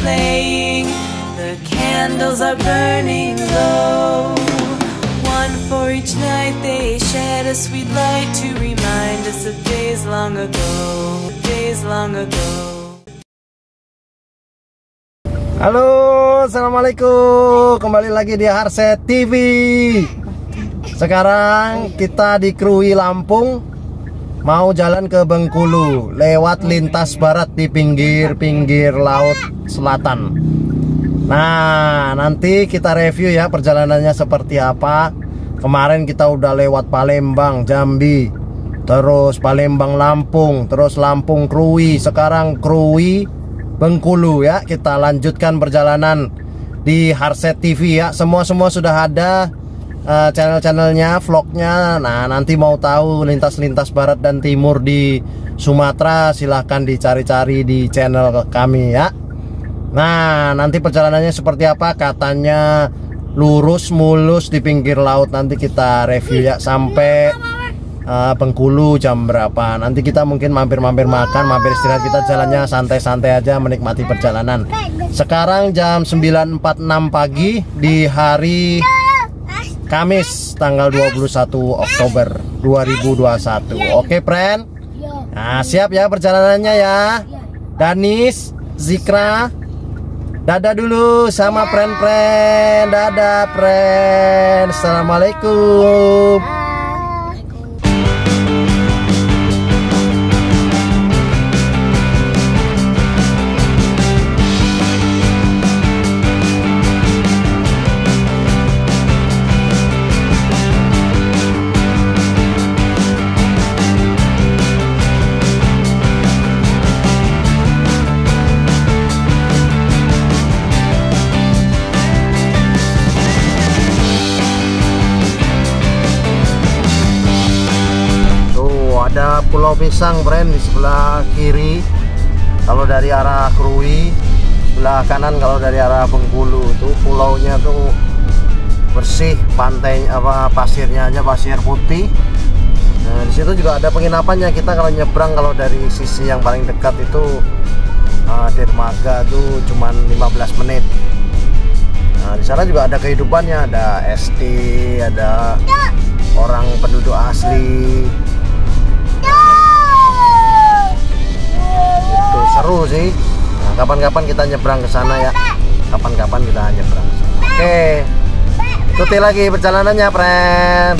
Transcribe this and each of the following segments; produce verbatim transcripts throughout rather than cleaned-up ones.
playing, the candles are burning low. One for each night they shed a sweet light to remind us of days long ago, days long ago. Halo, assalamualaikum. Kembali lagi di Harset T V. Sekarang kita di Krui Lampung, mau jalan ke Bengkulu lewat lintas barat di pinggir-pinggir laut selatan. Nah, nanti kita review ya perjalanannya seperti apa. Kemarin kita udah lewat Palembang, Jambi, terus Palembang Lampung, terus Lampung Krui, sekarang Krui Bengkulu ya. Kita lanjutkan perjalanan di Harset T V ya. Semua-semua sudah ada uh, channel-channelnya, vlognya. Nah, nanti mau tahu lintas-lintas barat dan timur di Sumatera, silahkan dicari-cari di channel kami ya. Nah, nanti perjalanannya seperti apa? Katanya lurus mulus di pinggir laut. Nanti kita review ya sampai uh, Bengkulu jam berapa. Nanti kita mungkin mampir-mampir makan, mampir istirahat. Kita jalannya santai-santai aja, menikmati perjalanan. Sekarang jam sembilan empat puluh enam pagi di hari Kamis tanggal dua puluh satu Oktober dua ribu dua puluh satu. Oke, friend? Nah, siap ya perjalanannya ya. Danis, Zikra, dadah dulu sama friend-friend. Dadah friend. Assalamualaikum. Ada Pulau Pisang, friend, di sebelah kiri kalau dari arah Krui, sebelah kanan kalau dari arah Bengkulu. Itu pulaunya tuh bersih, pantai apa pasirnya aja pasir putih. Nah, di situ juga ada penginapannya. Kita kalau nyebrang kalau dari sisi yang paling dekat itu uh, dermaga tuh cuman lima belas menit. Nah, di sana juga ada kehidupannya, ada S T, ada orang penduduk asli. Itu seru sih. Nah, kapan-kapan kita nyebrang ke sana ya. Kapan-kapan kita nyebrang ke sana. Oke. Ikuti lagi perjalanannya, friend.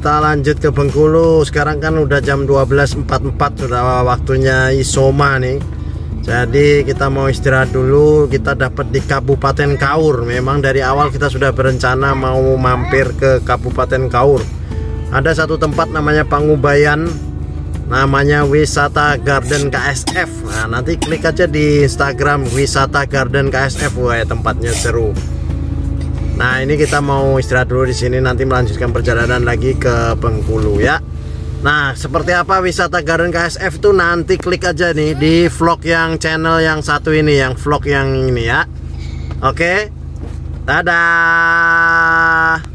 kita lanjut ke Bengkulu. Sekarang kan udah jam dua belas empat puluh empat, sudah waktunya isoma nih. Jadi kita mau istirahat dulu. Kita dapat di Kabupaten Kaur. Memang dari awal kita sudah berencana mau mampir ke Kabupaten Kaur. Ada satu tempat namanya Pangubayan, namanya Wisata Garden K S F. Nah, nanti klik aja di Instagram Wisata Garden K S F. Wah, tempatnya seru. Nah, ini kita mau istirahat dulu di sini, nanti melanjutkan perjalanan lagi ke Bengkulu ya. Nah, seperti apa Wisata Garden K S F itu nanti klik aja nih di vlog yang channel yang satu ini, yang vlog yang ini ya. Oke. Dadah.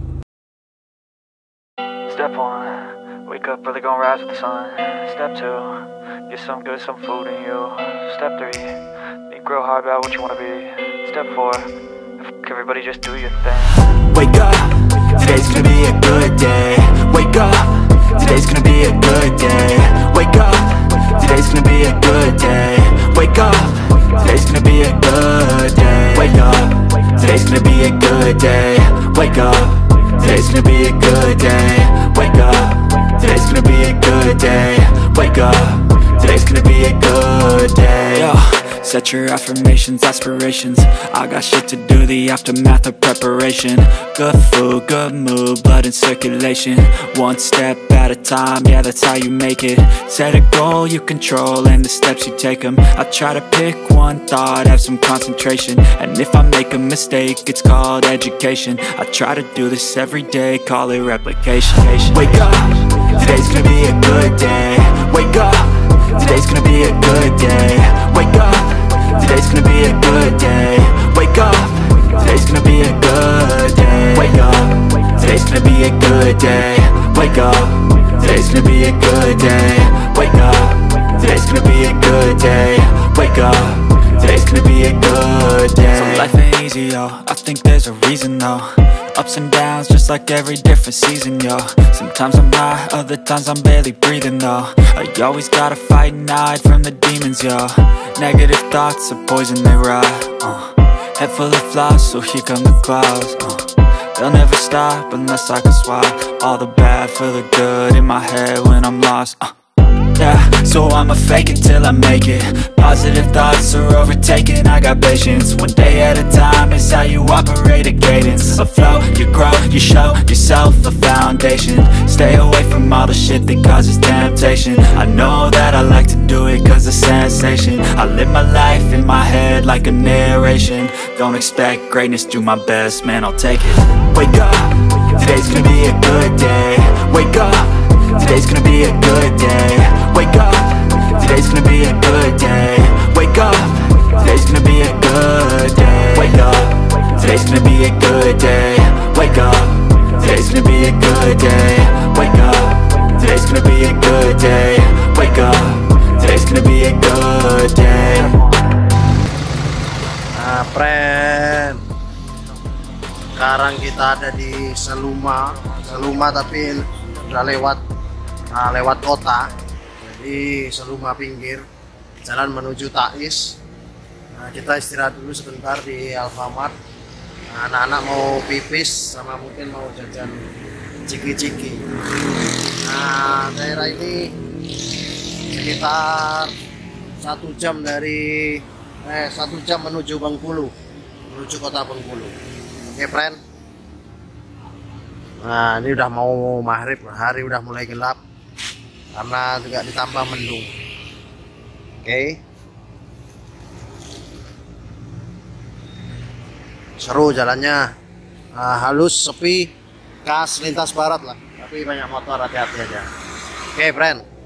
Step one, wake up early, gonna rise with the sun. Step two, get some good, some food in you. Step three, think real hard about what you wanna be. Step four, everybody just do your thing. Wake up, today's gonna be a good day. Wake up, today's gonna be a good day. Wake up, today's gonna be a good day. Wake up, today's gonna be a good day. Wake up, today's gonna be a good day. Wake up, today's gonna be a good day. Wake up, today's gonna be a good day. Wake up, today's gonna be a good day. Yo. Set your affirmations, aspirations. I got shit to do, the aftermath of preparation. Good food, good mood, blood in circulation. One step at a time, yeah, that's how you make it. Set a goal you control and the steps you take them. I try to pick one thought, have some concentration. And if I make a mistake, it's called education. I try to do this every day, call it replication. Wake up, today's gonna be a good day. Wake up, today's gonna be a good day. Wake up, today's gonna be a good day. Wake up, today's gonna be a good day. Wake up, today's gonna be a good day. Wake up, today's gonna be a good day. Wake up, today's gonna be a good day. Wake up, today's gonna be a good day. So life ain't easy, yo, I think there's a reason though. Ups and downs, just like every different season, yo. Sometimes I'm high, other times I'm barely breathing, though. I always gotta fight and hide from the demons, yo. Negative thoughts are poison, they rot, uh. Head full of flies, so here come the clouds, uh. They'll never stop unless I can swap all the bad for the good in my head when I'm lost, uh. Yeah, so I'ma fake it till I make it. Positive thoughts are overtaken, I got patience. One day at a time is how you operate a cadence. A flow, you grow, you show yourself a foundation. Stay away from all the shit that causes temptation. I know that I like to do it cause it's sensation. I live my life in my head like a narration. Don't expect greatness, do my best, man, I'll take it. Wake up, today's gonna be a good day. Wake up, today's gonna be a good day. Wake up, today's gonna be a good day. Wake up, today's gonna be a good day. Wake up, today's gonna be a good day. Wake up, today's gonna be a good day. Wake up, today's gonna be a good day. Wake up, today's gonna be a good day. Nah, friend, sekarang kita ada di Seluma, Seluma tapi udah lewat, nah, lewat kota. Jadi Seluma pinggir, jalan menuju Tais. Nah, kita istirahat dulu sebentar di Alfamart. Nah, anak-anak mau pipis sama mungkin mau jajan ciki-ciki. Nah, daerah ini sekitar satu jam dari eh satu jam menuju Bengkulu, menuju kota Bengkulu. Oke, friend. Nah, ini udah mau maghrib, hari udah mulai gelap karena juga ditambah mendung. Oke, seru jalannya, nah, halus, sepi, khas lintas barat lah, tapi banyak motor, hati-hati aja. Oke, friend.